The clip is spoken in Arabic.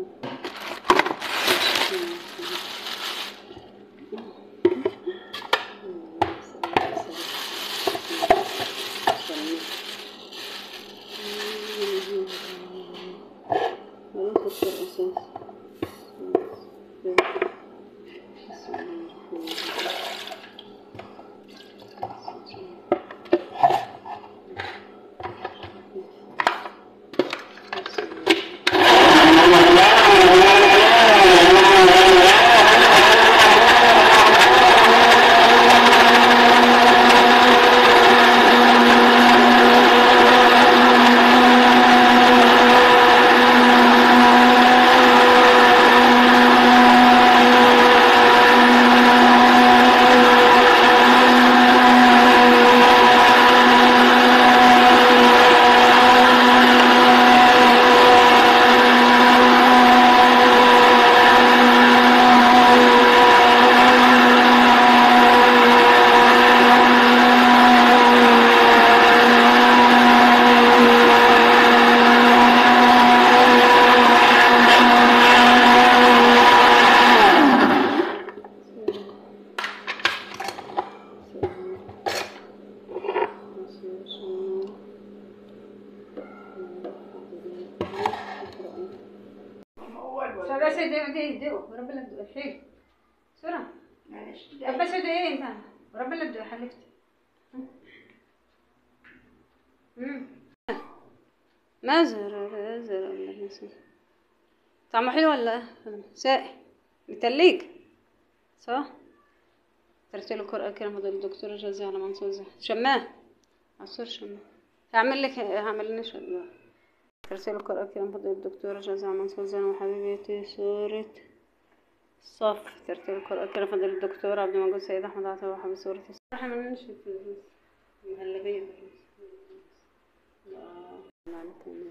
بس دي ورب لا تدوق الحين بسرعة. معلش بس ايه انت ورب لا تدوق حلفتي. مازر طعمه حلو ولا سائل متلج صح؟ ترتيل القرآن كده فضل الدكتورة جازي على منصور زي شماه عصور شماه هعمل لنا شماه. ترتيل القرآن كده فضل الدكتورة جازي على منصور زي وحبيبتي سورة صف. ترتيل القرآن كده فضل الدكتور عبد الموجود سيد أحمد عطا وحبيب سورة الصف. ما ننشف المهلبية